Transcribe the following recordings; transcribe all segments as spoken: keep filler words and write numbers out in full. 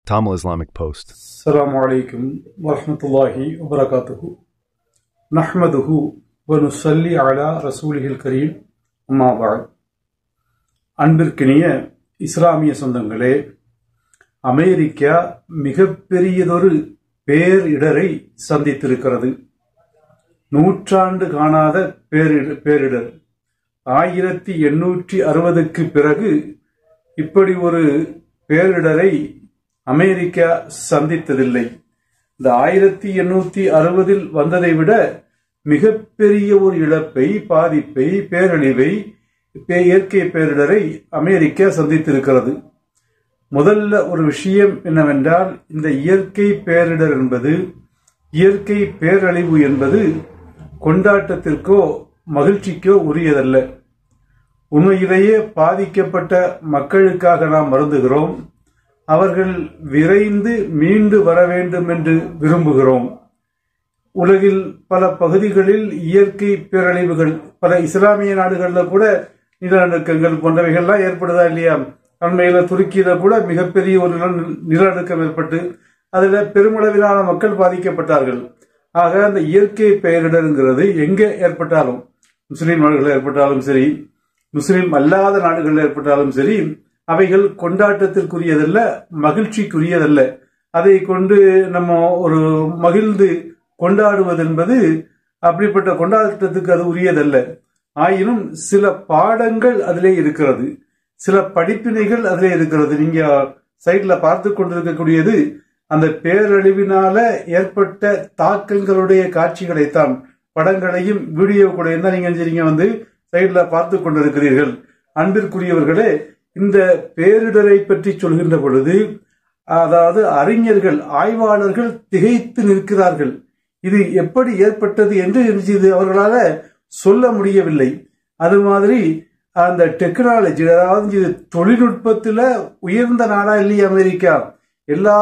Tamil Islamic Post. Assalamu alaikum wa rahmatullahi wa barakatuhu. Nahmaduhu wa nusalli ala rasulihil kareem. Amma ba'd. அன்பிற்கினிய இஸ்லாமிய சொந்தங்களே, America மிகப்பெரியதொரு பேரிடரை சந்தித்திருக்கிறது. நூற்றாண்டு காணாத பேரிடர் பேரிடர் ஆயிரத்தி எண்ணூற்றி அறுபதுக்கு பிறகு இப்படி ஒரு பேரிடரை அமெரிக்கா சந்தித்ததில்லை. இந்த ஆயிரத்தி எண்ணூத்தி அறுபதில் வந்ததை விட மிகப்பெரிய ஒரு இழப்பை, பாதிப்பை, பேரழிவை, இயற்கை பேரிடரை அமெரிக்கா சந்தித்திருக்கிறது. முதல்ல ஒரு விஷயம் என்னவென்றால், இந்த இயற்கை பேரிடர் என்பது, இயற்கை பேரழிவு என்பது கொண்டாட்டத்திற்கோ மகிழ்ச்சிக்கோ உரியதல்ல. உண்மையிலேயே பாதிக்கப்பட்ட மக்களுக்காக நாம் வருந்துகிறோம். அவர்கள் விரைந்து மீண்டு வர வேண்டும் என்று விரும்புகிறோம். உலகில் பல பகுதிகளில் இயற்கை பேரழிவுகள், பல இஸ்லாமிய நாடுகளில் கூட நிலநடுக்கங்கள் போன்றவைகள்லாம் ஏற்படுதா இல்லையா? அண்மையில துருக்கியில கூட மிகப்பெரிய ஒரு நிலநடுக்கம் ஏற்பட்டு அதுல பெருமளவிலான மக்கள் பாதிக்கப்பட்டார்கள். ஆக அந்த இயற்கை பேரிடருங்கிறது எங்க ஏற்பட்டாலும், முஸ்லீம் நாடுகளில் ஏற்பட்டாலும் சரி, முஸ்லீம் அல்லாத நாடுகளில் ஏற்பட்டாலும் சரி, அவைகள் கொண்டாட்டத்திற்குரியதல்ல, மகிழ்ச்சிக்குரியதல்ல. அதை கொண்டு நம்ம ஒரு மகிழ்ந்து கொண்டாடுவது என்பது அப்படிப்பட்ட கொண்டாட்டத்துக்கு அது உரியதல்ல. ஆயினும் சில பாடங்கள் அதிலே இருக்கிறது, சில படிப்பினைகள் அதிலே இருக்கிறது. நீங்க சைட்ல பார்த்து கொண்டிருக்கக்கூடியது அந்த பேரழிவினால ஏற்பட்ட தாக்கங்களுடைய காட்சிகளைத்தான், படங்களையும் வீடியோ கூட தான் நீங்க வந்து சைட்ல பார்த்து கொண்டிருக்கிறீர்கள். அன்பிற்குரியவர்களே, இந்த பேரிடரை பற்றி சொல்கின்ற பொழுது, அதாவது அறிஞர்கள், ஆய்வாளர்கள் திகைத்து நிற்கிறார்கள். இது எப்படி ஏற்பட்டது என்று இது அவர்களால சொல்ல முடியவில்லை. அது மாதிரி அந்த டெக்னாலஜி, அதாவது தொழில்நுட்பத்துல உயர்ந்த நாடா இல்லையா அமெரிக்கா? எல்லா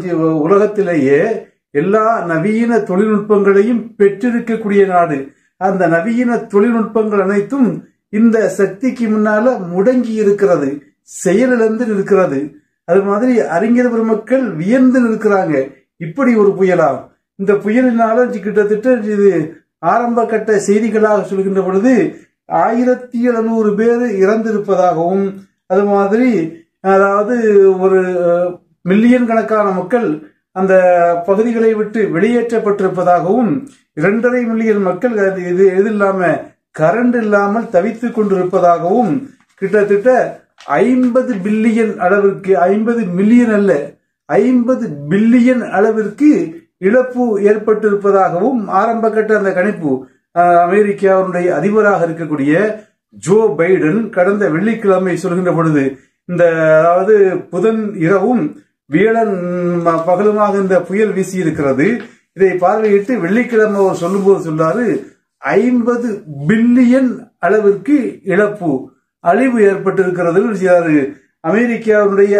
உலகத்திலேயே எல்லா நவீன தொழில்நுட்பங்களையும் பெற்றிருக்கக்கூடிய நாடு. அந்த நவீன தொழில்நுட்பங்கள் அனைத்தும் இந்த சக்திக்கு முன்னால முடங்கி இருக்கிறது, செயலிழந்து நிற்கிறது. அது மாதிரி அறிஞர் பெருமக்கள் வியந்து நிற்கிறாங்க. இப்படி ஒரு புயலா? இந்த புயலினால கிட்டத்தட்ட இது ஆரம்ப கட்ட செய்திகளாக சொல்கின்ற பொழுது ஆயிரத்தி எழுநூறு பேர் இறந்திருப்பதாகவும், அது மாதிரி அதாவது ஒரு மில்லியன் கணக்கான மக்கள் அந்த பகுதிகளை விட்டு வெளியேற்றப்பட்டிருப்பதாகவும், இரண்டரை மில்லியன் மக்கள் இது எது இல்லாம கரண்ட் இல்லாமல் தவித்துக் கொண்டிருப்பதாகவும், கிட்டத்தட்ட ஐம்பது பில்லியன் அளவிற்கு, ஐம்பது மில்லியன் அல்ல, ஐம்பது பில்லியன் அளவிற்கு இழப்பு ஏற்பட்டிருப்பதாகவும் ஆரம்ப கட்ட அந்த கணிப்பு அமெரிக்காவுடைய அதிபராக இருக்கக்கூடிய ஜோ பைடன் கடந்த வெள்ளிக்கிழமை சொல்கின்ற பொழுது, இந்த அதாவது புதன் இரவும் வியலன் பகலுமாக இந்த புயல் வீசி இருக்கிறது. இதை பார்வையிட்டு வெள்ளிக்கிழமை அவர் சொல்லும் போது சொல்றாரு, ஐம்பது பில்லியன் அளவிற்கு இழப்பு, அழிவு ஏற்பட்டிருக்கிறது செய்தாரு. அமெரிக்காவுடைய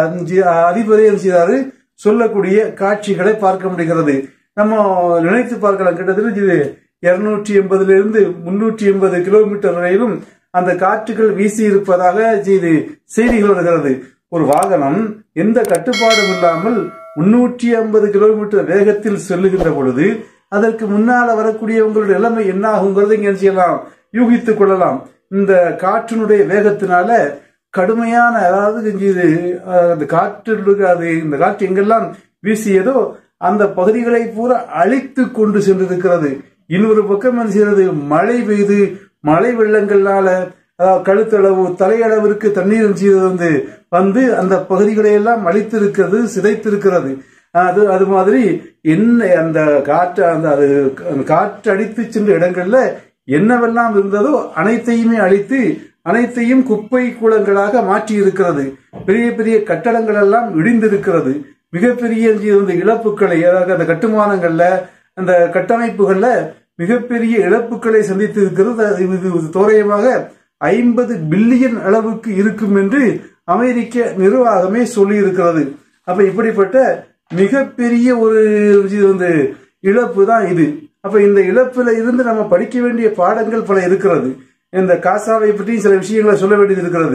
அதிபரே செய்தாரு சொல்லக்கூடிய காட்சிகளை பார்க்க முடிகிறது. நம்ம நினைத்து பார்க்கலாம். கிட்டத்தட்ட இது இருநூற்றி எண்பதுல இருந்து முன்னூற்றி எண்பது கிலோமீட்டர் வரையிலும் அந்த காற்றுகள் வீசி இருப்பதாக இது செய்திகள் வருகிறது. ஒரு வாகனம் எந்த கட்டுப்பாடும் இல்லாமல் முன்னூற்றி ஐம்பது கிலோமீட்டர் வேகத்தில் செல்லுகின்ற பொழுது அதற்கு முன்னால வரக்கூடியவங்களுடைய நிலைமை என்ன ஆகுங்கிறது இங்க செய்யலாம், யூகித்துக் கொள்ளலாம். இந்த காற்றினுடைய வேகத்தினால கடுமையான, அதாவது இந்த காற்று அது இந்த காற்று எங்கெல்லாம் வீசியதோ அந்த பகுதிகளை பூரா அழித்து கொண்டு சென்றிருக்கிறது. இன்னொரு பக்கம் என்ன செய்யறது, மழை பெய்து மழை வெள்ளங்களால அதாவது கழுத்தளவு தலையளவிற்கு தண்ணீர் வந்து வந்து அந்த பகுதிகளை எல்லாம் அழித்திருக்கிறது, சிதைத்திருக்கிறது. அது அது மாதிரி என்ன அந்த காற்று அந்த அது காற்று அடித்து சென்ற இடங்கள்ல என்னவெல்லாம் இருந்ததோ அனைத்தையுமே அழித்து அனைத்தையும் குப்பை கூலங்களாக மாற்றி இருக்கிறது. பெரிய பெரிய கட்டடங்கள் எல்லாம் இடிந்திருக்கிறது. மிகப்பெரிய இழப்புகளை, அதாவது அந்த கட்டுமானங்கள்ல, அந்த கட்டமைப்புகள்ல மிகப்பெரிய இழப்புகளை சந்தித்து இருக்கிறது. இது தோராயமாக ஐம்பது பில்லியன் அளவுக்கு இருக்கும் என்று அமெரிக்க நிர்வாகமே சொல்லி இருக்கிறது. அப்ப இப்படிப்பட்ட மிகப்பெரிய ஒரு வந்து இழப்பு தான் இது. அப்ப இந்த இழப்புல இருந்து நம்ம படிக்க வேண்டிய பாடங்கள் பல இருக்கிறது. இந்த காசாவை பற்றி சில விஷயங்களை சொல்ல வேண்டியது இருக்கிறது.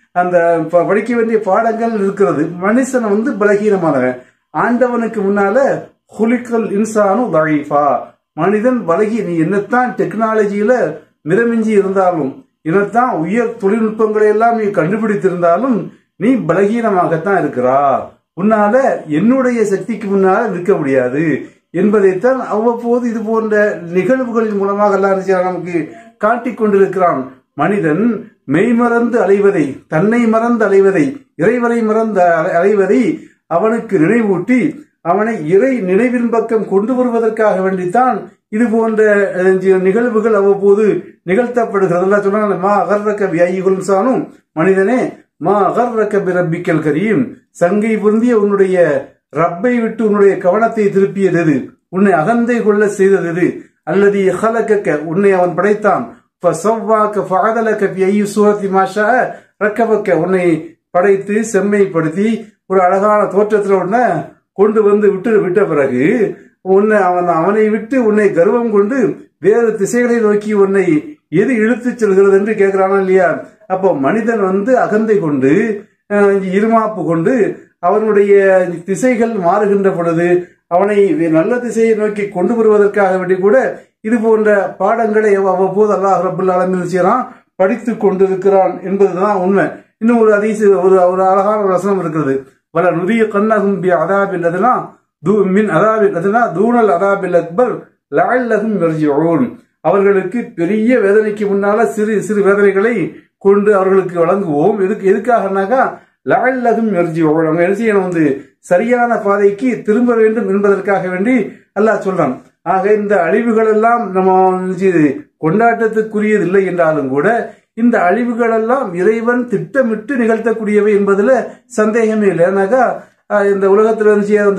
அந்த படிக்க வேண்டிய பாடங்கள் இருக்கிறது. மனுஷன் வந்து பலகீனமானவன். ஆண்டவனுக்கு முன்னால ஹுலிக்கல் இன்சானு தஈஃபா, மனிதன் பலகி. நீ என்னத்தான் டெக்னாலஜியில மிதமிஞ்சி இருந்தாலும், என்னத்தான் உயர் தொழில்நுட்பங்களை எல்லாம் நீ கண்டுபிடித்திருந்தாலும் நீ பலகீனமாகத்தான் இருக்கிறா. உன்னால என்னுடைய சக்திக்கு முன்னால நிற்க முடியாது என்பதைத்தான் அவ்வப்போது இது போன்ற நிகழ்வுகளின் மூலமாக எல்லாம் நமக்கு காட்டிக் கொண்டிருக்கிறான். மனிதன் மெய்மறந்து அலைவதை, தன்னை மறந்து அலைவதை, இறைவனை மறந்து அலைவதை அவனுக்கு நினைவூட்டி அவனை இறை நினைவின் பக்கம் கொண்டு வருவதற்காக வேண்டித்தான் இது போன்ற நிகழ்வுகள் அவ்வப்போது நிகழ்த்தப்படுகிறது. சொன்னா மா அகர்ரக வியாயிகுல்சானும், மனிதனே மா அகர்ரக பிரப்பிக்கல் கரீம், சங்கை பொருந்திய உன்னுடைய ரப்பை விட்டு உன்னுடைய கவனத்தை திருப்பியது, உன்னை அகந்தை கொள்ள செய்தது. அல்லது ஹலகக்க, உன்னை அவன் படைத்தான். உன்னை படைத்து செம்மைப்படுத்தி ஒரு அழகான தோற்றத்தில் உன்னை கொண்டு வந்து விட்டு விட்ட பிறகு உன்னை அவன் அவனை விட்டு உன்னை கர்வம் கொண்டு வேறு திசைகளை நோக்கி உன்னை எது இழுத்து செல்கிறது என்று கேட்கிறானா இல்லையா? அப்போ மனிதன் வந்து அகந்தை கொண்டு இருமாப்பு கொண்டு அவனுடைய திசைகள் மாறுகின்ற பொழுது அவனை நல்ல திசையை நோக்கி கொண்டு வருவதற்காக வேண்டி கூட இது போன்ற பாடங்களை அவ்வப்போது அல்லாஹ் ரப்புல் ஆலமீன் செய்யறான், படித்து கொண்டிருக்கிறான் என்பதுதான் உண்மை. இன்னும் ஒரு அதிச ஒரு ஒரு அழகான ஒரு வசனம் இருக்கிறது. வல நுதிய கண்ணகும் பி அதாபில் அதெல்லாம் மின் அதாபில் அதெல்லாம் தூணல் அதாபில் அக்பர் லஅல்லஹும் யர்ஜிஊன், அவர்களுக்கு பெரிய வேதனைக்கு முன்னால சிறு சிறு வேதனைகளை கொண்டு அவர்களுக்கு வழங்குவோம். எதுக்கு எதுக்காகனாக்கா லஅல்லஹும் யர்ஜிஊன், அவங்க என்ன செய்யணும், வந்து சரியான பாதைக்கு திரும்ப வேண்டும் என்பதற்காக வேண்டி அல்லாஹ் சொல்றான். ஆக இந்த அழிவுகள் எல்லாம் நம்ம கொண்டாட்டத்துக்குரியது இல்லை என்றாலும் கூட இந்த அழிவுகள் எல்லாம் இறைவன் திட்டமிட்டு நிகழ்த்தக்கூடியவை என்பதுல சந்தேகமே இல்லை. ஏன்னாக்கா இந்த உலகத்துல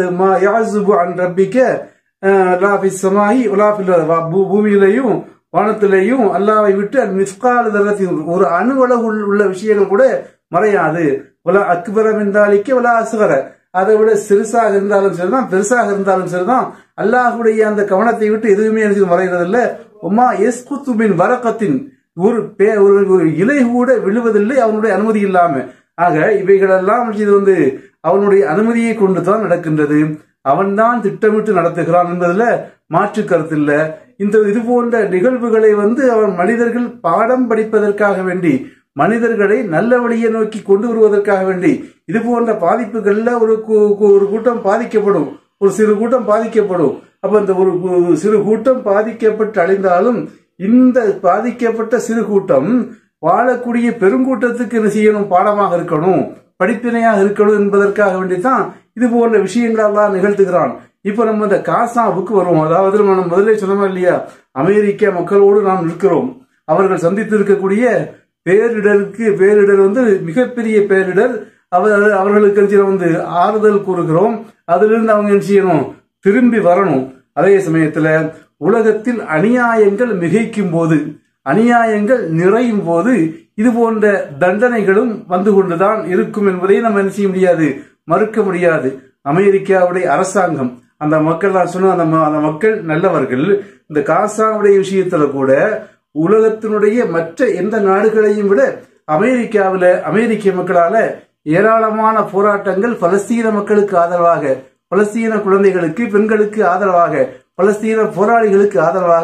பூமியிலையும் வானத்திலையும் அல்லாவை விட்டு மிஸ்கால் தரத்தின் ஒரு அணுவளவு உள்ள விஷயங்கள் கூட மறையாது. உலா அக்பரம் என்றாலிக்க உலா அசுகர, அதை விட சிறுசாக இருந்தாலும் சரிதான் பெருசாக இருந்தாலும் சரிதான் அல்லாஹுடைய அந்த கவனத்தை விட்டு எதுவுமே மறைகிறது இல்லை. உமா எஸ்குத்துபின் வரக்கத்தின் ஒரு ஒரு இலை கூட விழுவதில்லை அவனுடைய அனுமதி இல்லாம. ஆக இவைகளெல்லாம் இது வந்து அவனுடைய அனுமதியை கொண்டுதான் நடக்கின்றது. அவன் தான் திட்டமிட்டு நடத்துகிறான் என்பதுல மாற்று கருத்து இல்ல. இந்த இது போன்ற நிகழ்வுகளை வந்து அவன் மனிதர்கள் பாடம் படிப்பதற்காக வேண்டி, மனிதர்களை நல்ல வழியை நோக்கி கொண்டு வருவதற்காக வேண்டி இது போன்ற பாதிப்புகள்ல ஒரு ஒரு கூட்டம் பாதிக்கப்படும், ஒரு சிறு கூட்டம் பாதிக்கப்படும். அப்ப இந்த ஒரு சிறு கூட்டம் பாதிக்கப்பட்டு அழிந்தாலும் இந்த பாதிக்கப்பட்ட சிறு கூட்டம் வாழக்கூடிய பெருங்கூட்டத்துக்கு என்ன செய்யணும், பாடமாக இருக்கணும், படிப்பினையாக இருக்கணும் என்பதற்காக வேண்டித்தான் இது போன்ற விஷயங்கள் எல்லாம் நிகழ்த்துகிறான். இப்ப நம்ம இந்த காசாவுக்கு வருவோம். அதாவது நம்ம முதலே சொன்னோமா இல்லையா, அமெரிக்க மக்களோடு நாம் இருக்கிறோம். அவர்கள் சந்தித்து இருக்கக்கூடிய பேரிடருக்கு பேரிடர் வந்து மிகப்பெரிய பேரிடர். அவர் அவர்களுக்கு வந்து ஆறுதல் கூறுகிறோம். அதிலிருந்து அவங்க என்ன செய்யணும், திரும்பி வரணும். அதே சமயத்துல உலகத்தில் அநியாயங்கள் மிகைக்கும் போது, அநியாயங்கள் நிறையும் போது இது போன்ற தண்டனைகளும் வந்து கொண்டுதான் இருக்கும் என்பதை நம்ம என்ன செய்ய முடியாது, மறுக்க முடியாது. அமெரிக்காவுடைய அரசாங்கம் அந்த மக்கள் நான் சொன்ன அந்த அந்த மக்கள் நல்லவர்கள். இந்த காசாவுடைய விஷயத்துல கூட உலகத்தினுடைய மற்ற எந்த நாடுகளையும் விட அமெரிக்காவில அமெரிக்க மக்களால ஏராளமான போராட்டங்கள் பலஸ்தீன மக்களுக்கு ஆதரவாக, பலஸ்தீன குழந்தைகளுக்கு பெண்களுக்கு ஆதரவாக, பலஸ்தீன போராளிகளுக்கு ஆதரவாக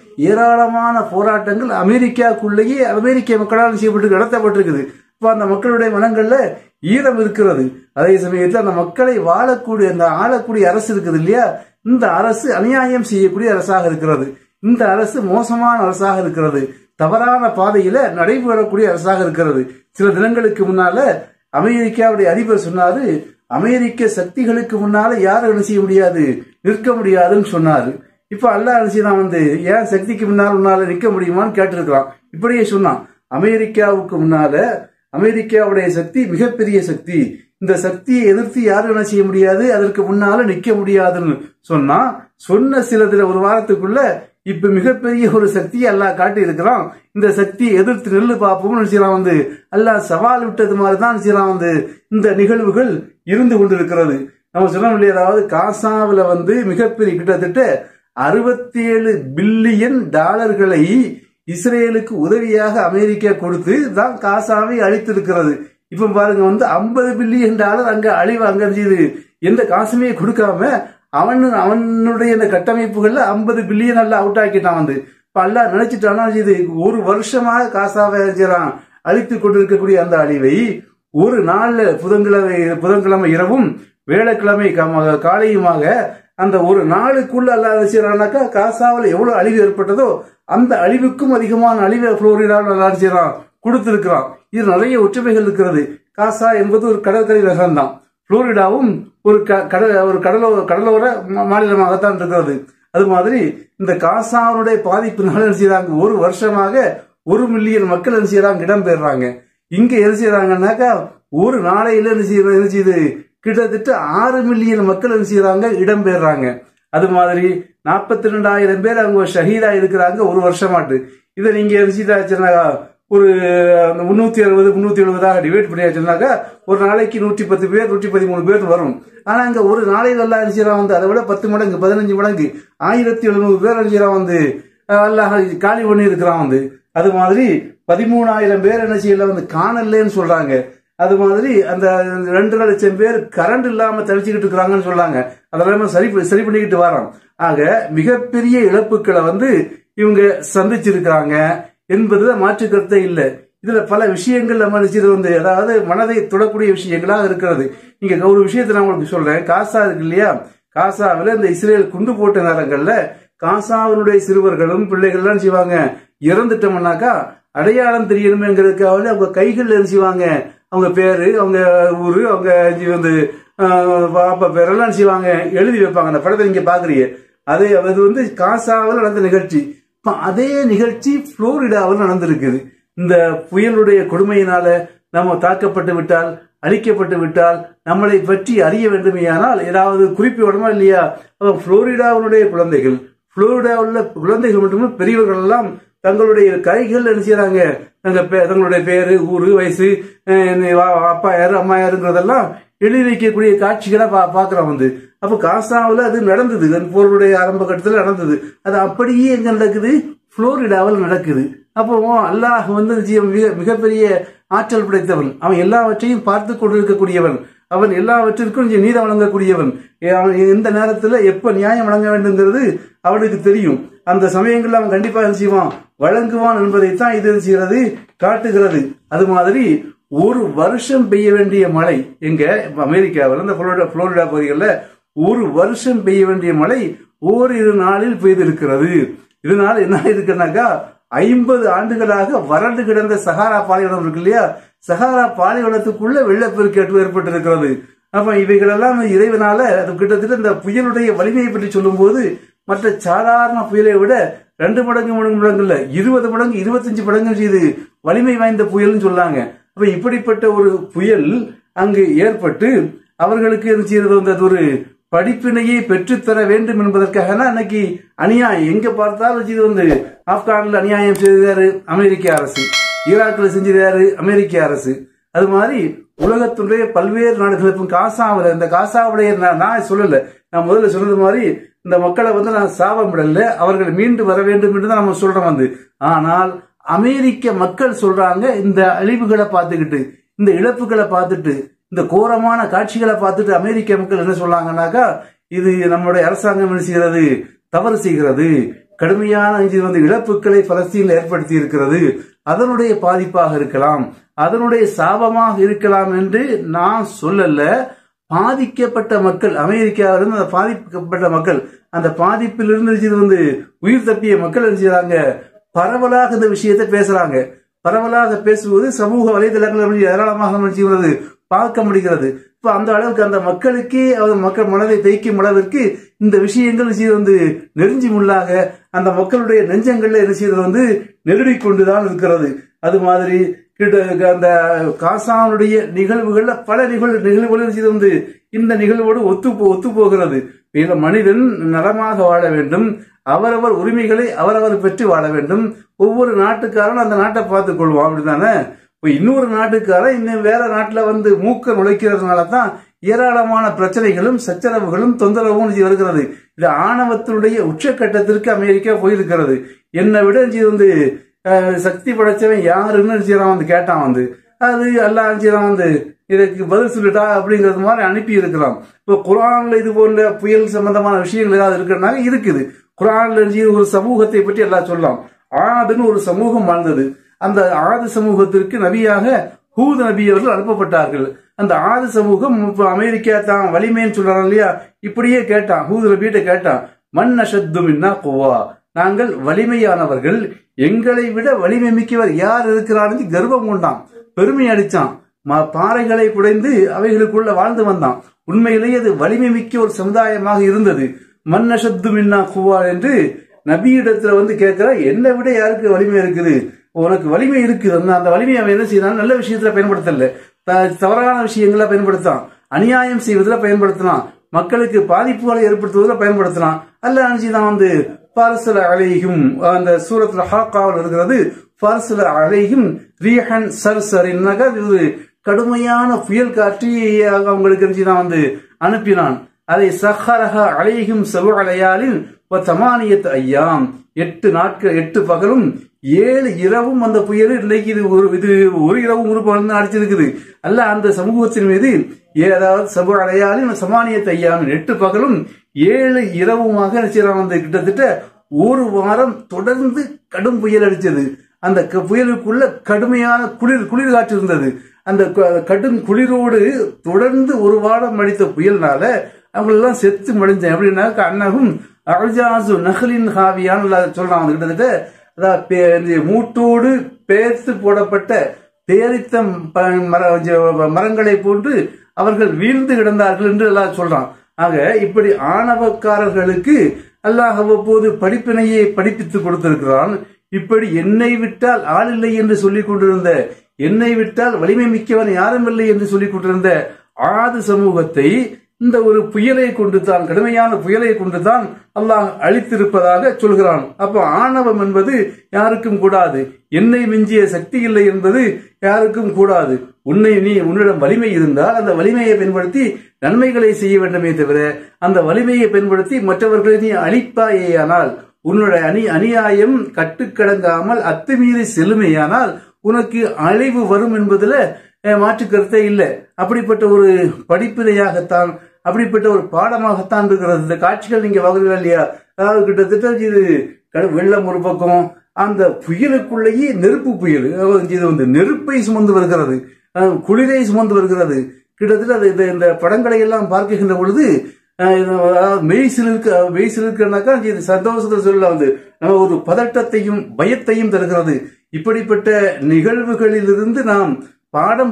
ஏராளமான போராட்டங்கள் அமெரிக்காவுக்குள்ளேயே அமெரிக்க மக்களால் செய்யப்பட்டு நடத்தப்பட்டிருக்குது. இப்ப அந்த மக்களுடைய மனங்கள்ல ஈரம் இருக்கிறது. அதே சமயத்தில் அந்த மக்களை வாழக்கூடிய அந்த ஆளக்கூடிய அரசு இருக்குது இல்லையா, இந்த அரசு அநியாயம் செய்யக்கூடிய அரசாக இருக்கிறது. இந்த அரசு மோசமான அரசாக இருக்கிறது. தவறான பாதையில நடைபெறக்கூடிய அரசாக இருக்கிறது. சில தினங்களுக்கு முன்னால அமெரிக்காவுடைய அதிபர் சொன்னாரு, அமெரிக்க சக்திகளுக்கு முன்னால யாரும் என்ன செய்ய முடியாது, நிற்க முடியாதுன்னு சொன்னாரு. இப்ப அல்லாஹ் என்ன செய்யலாம், வந்து ஏன் சக்திக்கு முன்னால் முன்னால நிற்க முடியுமான்னு கேட்டிருக்கலாம். இப்படியே சொன்னான், அமெரிக்காவுக்கு முன்னால அமெரிக்காவுடைய சக்தி மிகப்பெரிய சக்தி, இந்த சக்தியை எதிர்த்து யாரும் என்ன செய்ய முடியாது, அதற்கு முன்னால நிக்க முடியாதுன்னு சொன்னா, சொன்ன சில தின ஒரு வாரத்துக்குள்ள இப்ப மிகப்பெரிய ஒரு சக்தியை அல்லாஹ் காட்டி இருக்கிறான். இந்த சக்தியை எதிர்த்து நெல்லு பார்ப்போம்னு நினைச்சலாம், வந்து அல்லாஹ் சவால் விட்டது மாதிரிதான் நினைச்சலாம் வந்து இந்த நிகழ்வுகள் இருந்து கொண்டிருக்கிறது. நம்ம சொன்னோம் இல்லையா, அதாவது காசாவில வந்து மிகப்பெரிய கிட்டத்தட்ட அறுபத்தி ஏழு பில்லியன் டாலர்களை இஸ்ரேலுக்கு உதவியாக அமெரிக்கா கொடுத்து தான் காசாவை அழித்திருக்கிறது. இப்ப பாருங்க வந்து ஐம்பது பில்லியன் டாலர் அங்க அழிவு அங்க இருந்துச்சு. எந்த காசுமே கொடுக்காம அவன் அவனுடைய இந்த கட்டமைப்புகள்ல ஐம்பது பில்லியன் எல்லாம் அவுட் ஆக்கிட்டான். வந்து இப்ப எல்லாம் நினைச்சிட்டானா இது ஒரு வருஷமாக காசாவை அழித்து கொண்டிருக்கக்கூடிய அந்த அழிவை ஒரு நாள்ல புதன்கிழமை புதன்கிழமை இரவும் வேலைக்கிழமை காலையுமாக அந்த ஒரு நாளுக்குள்ள எல்லாம் செய்யறான்னாக்கா காசாவில் எவ்வளவு அழிவு ஏற்பட்டதோ அந்த அழிவுக்கும் அதிகமான அழிவை புளோரிடாவில் எல்லாம் செய்யறான் கொடுத்திருக்கிறான். இது நிறைய ஒற்றுமைகள் இருக்கிறது. காசா என்பது ஒரு கடற்கரை நகரம் தான். புளோரிடாவும் ஒரு கடல் ஒரு கடலோர கடலோர மாநிலமாகத்தான் இருக்கிறது. அது மாதிரி இந்த காசாவுடைய பாதிப்பினால என்ன செய்யறாங்க, ஒரு வருஷமாக ஒரு மில்லியன் மக்கள் என்ன செய்யறாங்க இடம்பெயர்றாங்க. இங்க என்ன செய்யறாங்கன்னாக்கா ஒரு நாளையில என்ன செய்ய என்ன செய்யுது கிட்டத்தட்ட ஆறு மில்லியன் மக்கள் என்ன செய்யறாங்க இடம்பெயர்றாங்க. அது மாதிரி நாற்பத்தி ரெண்டாயிரம் பேர் அவங்க ஷஹீதா இருக்கிறாங்க ஒரு வருஷமாட்டு. இதை நீங்க என்ன ஒரு முன்னூத்தி அறுபது முன்னூத்தி எழுபதாக டிவைட் பண்ணியாச்சுனாக்கா ஒரு நாளைக்கு நூற்றி பத்து பேர் நூற்றி பதிமூணு பேர் வரும். ஆனா அங்க ஒரு நாளையில எல்லாம் அனுப்பிச்சிடா வந்து அதை விட பத்து மடங்கு பதினஞ்சு மடங்கு ஆயிரத்தி எழுநூறு பேர் அனுப்பிச்சிடா வந்து எல்லாம் காலி பண்ணி இருக்கிறான் வந்து. அது மாதிரி பதிமூணாயிரம் பேர் என்ன செய்யல வந்து காணலன்னு சொல்றாங்க. அது மாதிரி அந்த ரெண்டரை லட்சம் பேர் கரண்ட் இல்லாம தவிச்சுக்கிட்டு இருக்கிறாங்கன்னு சொல்றாங்க. அதெல்லாம் சரி சரி பண்ணிக்கிட்டு வரோம். ஆக மிகப்பெரிய இழப்புகளை வந்து இவங்க சந்திச்சிருக்கிறாங்க என்பதுல மாற்று கருத்தே இல்லை. இதுல பல விஷயங்கள் நம்ம வந்து அதாவது மனதை தொடக்கூடிய விஷயங்களாக இருக்கிறது. நீங்க ஒரு விஷயத்தை நான் உங்களுக்கு சொல்றேன். காசா இருக்கு இல்லையா, காசாவில இந்த இஸ்ரேல் குண்டு போட்ட நேரங்கள்ல காசாவினுடைய சிறுவர்களும் பிள்ளைகள்லாம் செய்வாங்க இறந்துட்டோம்னாக்கா அடையாளம் தெரியணுமேங்கிறதுக்காக அவங்க கைகள் என்ன செய்வாங்க அவங்க பேரு அவங்க ஊரு அவங்க வந்து பாப்பா பேரெல்லாம் செய்வாங்க எழுதி வைப்பாங்க. அந்த படத்தை நீங்க பாக்குறீங்க. அதே அது வந்து காசாவில் நடந்த நிகழ்ச்சி. அதே நிகழ்ச்சி புளோரிடாவில் நடந்திருக்குது. இந்த புயலுடைய கொடுமையினால நம்ம தாக்கப்பட்டு விட்டால் அழிக்கப்பட்டு விட்டால் நம்மளை பற்றி அறிய வேண்டுமையானால் ஏதாவது குறிப்பு விடமா இல்லையா? புளோரிடாவுடைய குழந்தைகள் புளோரிடாவுள்ள குழந்தைகள் மட்டுமே பெரியவர்கள் எல்லாம் தங்களுடைய கைகள் என்ன செய்யறாங்க தங்களுடைய பேரு ஊரு வயசு அப்பா யாரு அம்மா யாருங்கிறதெல்லாம் எழுதி வைக்கக்கூடிய காட்சிகளை பா பாக்குறோம் வந்து. அப்ப காசாவில் அது நடந்தது. போருடைய ஆரம்ப கட்டத்தில் நடந்தது. அது அப்படியே எங்க நடக்குது, புளோரிடாவில் நடக்குது. அப்போ அல்லாஹ் வந்து மிக மிகப்பெரிய ஆற்றல் படைத்தவன். அவன் எல்லாவற்றையும் பார்த்து கொண்டிருக்கக்கூடியவன். அவன் எல்லாவற்றிற்கும் நீதம் வழங்கக்கூடியவன். அவன் எந்த நேரத்துல எப்ப நியாயம் வழங்க வேண்டும்ங்கிறது அவனுக்கு தெரியும். அந்த சமயங்கள்ல அவன் கண்டிப்பா என்ன செய்வான் வழங்குவான் என்பதைத்தான் இது செய்கிறது காட்டுகிறது. அது மாதிரி ஒரு வருஷம் பெய்ய வேண்டிய மழை எங்க அமெரிக்காவில் இந்த புளோரிடா புளோரிடா பகுதிகளில் ஒரு வருஷம் பெய்ய வேண்டிய மழை ஓரிரு நாளில் பெய்திருக்கிறது. இதனால என்ன இருக்குன்னாக்கா ஐம்பது ஆண்டுகளாக வறண்டு கிடந்த சஹாரா பாலைவனம் இருக்கு இல்லையா, சஹாரா பாலைவனத்துக்குள்ள வெள்ளப்பெருக்கு ஏற்பட்டிருக்கிறது. அப்ப இவைகளெல்லாம் இறைவனால அது கிட்டத்தட்ட இந்த புயலுடைய வலிமையை பற்றி சொல்லும் போது மற்ற சாதாரண புயலை விட ரெண்டு மடங்கு மடங்கு மடங்கு இல்ல இருபது மடங்கு இருபத்தஞ்சு மடங்கு செய்து வலிமை வாய்ந்த புயல்னு சொல்லாங்க. அப்ப இப்படிப்பட்ட ஒரு புயல் அங்கு ஏற்பட்டு அவர்களுக்கு செய்யறது வந்து அது ஒரு படிப்பினையை பெற்றுத்தர வேண்டும் என்பதற்காக அன்னைக்கு அநியாயம் எங்க பார்த்தாலும் இது வந்து ஆப்கானில் அநியாயம் செய்தாரு அமெரிக்க அரசு, ஈராக்கில் செஞ்சிருக்காரு அமெரிக்க அரசு. அது மாதிரி உலகத்துடைய பல்வேறு நாடுகளுக்கும் காசாவில் இந்த காசாவுடைய நான் சொல்லல, நான் முதல்ல சொன்னது மாதிரி இந்த மக்களை வந்து நான் சாபம் விடல, அவர்கள் மீண்டு வர வேண்டும் என்று தான் நம்ம சொல்றோம் வந்து. ஆனால் அமெரிக்க மக்கள் சொல்றாங்க இந்த அழிவுகளை பார்த்துக்கிட்டு இந்த இழப்புகளை பார்த்துட்டு இந்த கோரமான காட்சிகளை பார்த்துட்டு அமெரிக்க மக்கள் என்ன சொல்றாங்கன்னாக்கா இது நம்முடைய அரசாங்கம் என்ன செய்கிறது தவறு செய்கிறது, கடுமையான வந்து இழப்புகளை பலஸ்தீனில் ஏற்படுத்தி இருக்கிறது, அதனுடைய பாதிப்பாக இருக்கலாம், அதனுடைய சாபமாக இருக்கலாம் என்று நான் சொல்லல. பாதிக்கப்பட்ட மக்கள் அமெரிக்காவிலிருந்து அந்த பாதிக்கப்பட்ட மக்கள் அந்த பாதிப்பிலிருந்து வந்து உயிர் தப்பிய மக்கள் என்ன செய்யறாங்க பரவலாக இந்த விஷயத்தை பேசுறாங்க. பரவலாக பேசுவது சமூக வலைதளங்கள் ஏராளமாக செய்வது பார்க்க முடிகிறது. இப்ப அந்த அளவுக்கு அந்த மக்களுக்கே மக்கள் மனதை தைக்கும் அளவிற்கு இந்த விஷயங்கள் வந்து நெருஞ்சி முள்ளாக அந்த மக்களுடைய நெஞ்சங்கள்ல என்ன செய்யறது வந்து நெருடி கொண்டுதான் இருக்கிறது. அது மாதிரி அந்த காசாவுடைய நிகழ்வுகள்ல பல நிகழ்வு நிகழ்வுகள் வந்து இந்த நிகழ்வோடு ஒத்து ஒத்து போகிறது. மனிதன் நலமாக வாழ வேண்டும், அவரவர் உரிமைகளை அவரவர் பெற்று வாழ வேண்டும். ஒவ்வொரு நாட்டுக்காரனும் அந்த நாட்டை பார்த்துக் கொள்வோம் அப்படித்தானே. இப்ப இன்னொரு நாட்டுக்காரன் இன்னும் வேற நாட்டுல வந்து மூக்க நுழைக்கிறதுனால தான் ஏராளமான பிரச்சனைகளும் சச்சரவுகளும் தொந்தரவும் வருகிறது. இது ஆணவத்தினுடைய உச்சக்கட்டத்திற்கு அமெரிக்கா போயிருக்கிறது. என்னை விட வந்து சக்தி படைச்சவன் யாருன்னு வந்து கேட்டான் வந்து. அது அல்லாஹ் வந்து இதற்கு பதில் சொல்லிட்டா அப்படிங்கிறது மாதிரி அனுப்பி இருக்கலாம். இப்போ குர்ஆன்ல இது போன்ற புயல் சம்பந்தமான விஷயங்கள் ஏதாவது இருக்கிறனால இருக்குது. குர்ஆன்ல ஒரு சமூகத்தை பற்றி எல்லாம் சொல்லலாம். ஆதுன்னு ஒரு சமூகம் வாழ்ந்தது. அந்த ஆது சமூகத்திற்கு நபியாக ஹூத் நபி அவர்கள் அனுப்பப்பட்டார்கள். அந்த ஆது சமூகம் அமெரிக்கா தான் வலிமைன்னு சொல்றாங்க இல்லையா, இப்படியே கேட்டான். ஹூத் நபிகிட்ட கேட்டான், மன் அஷத்து மின்னா குவா, நாங்கள் வலிமையானவர்கள், எங்களை விட வலிமை மிக்கவர் யார் இருக்கிறான்னு கர்வம் கொண்டான், பெருமை அடிச்சான். பாறைகளை குடைந்து அவைகளுக்குள்ள வாழ்ந்து வந்தான். உண்மையிலேயே அது வலிமை மிக்க ஒரு சமுதாயமாக இருந்தது. மன் அஷத்து மின்னா குவா என்று நபியிடத்துல வந்து கேட்கிற, என்னை விட யாருக்கு வலிமை இருக்குது, உனக்கு வலிமை இருக்குது. அந்த வலிமையை அவன் என்ன செய்யறான், நல்ல விஷயத்துல பயன்படுத்தல, தவறான விஷயங்களை பயன்படுத்தான், அநியாயம் செய்வதில் பயன்படுத்தினான், மக்களுக்கு பாதிப்புகளை ஏற்படுத்துவதில் பயன்படுத்தினான். அல்லாஹ் அன்ஜிதான் வந்து பர்சல அலைஹிம், அந்த சூரத்துல ஹாக்காவில் இருக்கிறது, பர்சல அலைஹிம் ரீஹன் சர்சரின், இது கடுமையான புயல் காற்றி அவங்களுக்கு அன்ஜிதான் வந்து அனுப்பினான். அதை சஹரஹ அலைஹிம் சபு அலையாலின் தமானியத் ஐயாம், எட்டு நாட்கள் எட்டு பகலும் ஏழு இரவும் அந்த புயல் இன்னைக்கு இது ஒரு இது ஒரு இரவும் ஒரு பகல் அடிச்சிருக்குது. அல்ல அந்த சமூகத்தின் மீது ஏதாவது சபு அலையாலின் சமானியத் ஐயாமின், எட்டு பகலும் ஏழு இரவுமாக வந்து கிட்டத்தட்ட ஒரு வாரம் தொடர்ந்து கடும் புயல் அடிச்சது. அந்த புயலுக்குள்ள கடுமையான குளிர் குளிர் காற்று இருந்தது. அந்த கடும் குளிரோடு தொடர்ந்து ஒரு வாரம் அடித்த புயல்னால அவங்களெல்லாம் செத்து மடிஞ்சேன். எப்படின்னா அன்னகும் அர்ஜாசு நகலின் ஹாவியான்னு சொல்றாங்க. கிட்டத்தட்ட அதாவது மூட்டோடு பேர்த்து போடப்பட்ட பேரித்த மரங்களை போன்று அவர்கள் வீழ்ந்து கிடந்தார்கள் என்று எல்லாம் சொல்றான். ஆக இப்படி ஆணவக்காரர்களுக்கு அல்லாஹ் அவ்வப்போது படிப்பினையை படிப்பித்து கொடுத்திருக்கிறான். இப்படி என்னை விட்டால் ஆள் இல்லை என்று சொல்லிக் கொண்டிருந்த, என்னை விட்டால் வலிமை மிக்கவன் யாரும் இல்லை என்று சொல்லிக் கொண்டிருந்த ஆது சமூகத்தை இந்த ஒரு புயலை கொண்டு தான், கடுமையான புயலை கொண்டு தான் அல்லாஹ் அழித்திருப்பதாக சொல்கிறான். அப்போ ஆணவம் என்பது யாருக்கும் கூடாது, என்னை மிஞ்சிய சக்தி இல்லை என்பது யாருக்கும் கூடாது. உன்னை நீ உன்னிடம் வலிமை இருந்தால் அந்த வலிமையை பயன்படுத்தி நன்மைகளை செய்ய வேண்டுமே தவிர அந்த வலிமையை பயன்படுத்தி மற்றவர்களை நீ அழிப்பாயேயானால், உன்னுடைய அணி அநியாயம் கட்டுக்கடங்காமல் அத்துமீறி செல்லுமையானால் உனக்கு அழிவு வரும் என்பதுல மாற்று கருத்தே இல்லை. அப்படிப்பட்ட ஒரு படிப்பினையாகத்தான், அப்படிப்பட்ட ஒரு பாடமாகத்தான் இருக்கிறது. இந்த காட்சிகள் நீங்க வகுறீங்க இல்லையா, அதாவது கிட்டத்தட்ட இது வெள்ளம் ஒரு பக்கம், அந்த புயலுக்குள்ளேயே நெருப்பு புயல், இது வந்து நெருப்பை சுமந்து வருகிறது, குளிரை சுமந்து வருகிறது. கிட்டத்தட்ட இந்த படங்களை எல்லாம் பார்க்கின்ற பொழுது மெய்சிலிருக்க மெய்சிலிருக்கனாக்கா இது சந்தோஷத்தை சொல்ல வந்து நம்ம ஒரு பதட்டத்தையும் பயத்தையும் தருகிறது. இப்படிப்பட்ட நிகழ்வுகளிலிருந்து நாம் பாடம்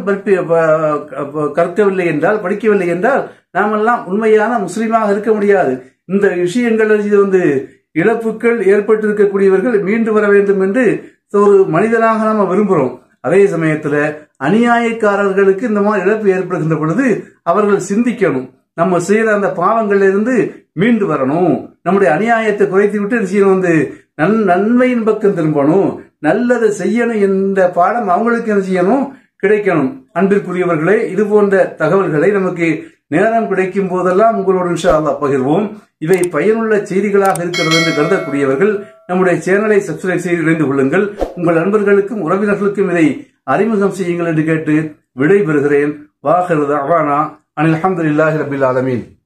கற்கவில்லை என்றால், படிக்கவில்லை என்றால் நாமெல்லாம் உண்மையான முஸ்லீமாக இருக்க முடியாது. இந்த விஷயங்கள் இது வந்து இழப்புகள் ஏற்பட்டிருக்கக்கூடியவர்கள் மீண்டு வர வேண்டும் என்று ஒரு மனிதனாக நாம விரும்புகிறோம். அதே சமயத்துல அநியாயக்காரர்களுக்கு இந்த மாதிரி இழப்பு ஏற்படுகின்ற பொழுது அவர்கள் சிந்திக்கணும், நம்ம செய்யற அந்த பாவங்கள்ல இருந்து மீண்டு வரணும், நம்முடைய அநியாயத்தை குறைத்து விட்டு வந்து நன் நன்மையின் பக்கம் திரும்பணும், நல்லதை செய்யணும் என்ற பாடம் அவங்களுக்கு என்ன செய்யணும், கிடைக்கணும். அன்பிற்குரியவர்களே, இது போன்ற தகவல்களை நமக்கு நேரம் கிடைக்கும் போதெல்லாம் உங்களோடு இன்ஷா அல்லாஹ் பகிர்வோம். இவை பயனுள்ள செய்திகளாக இருக்கிறது என்று கருதக்கூடியவர்கள் நம்முடைய சேனலை சப்ஸ்கிரைப் செய்து இணைந்து கொள்ளுங்கள். உங்கள் நண்பர்களுக்கும் உறவினர்களுக்கும் இதை அறிமுகம் செய்யுங்கள் என்று கேட்டு விடை பெறுகிறேன். வாஹிரு தஅவானா அனில் ஹம்துலில்லாஹி ரப்பில் ஆலமீன்.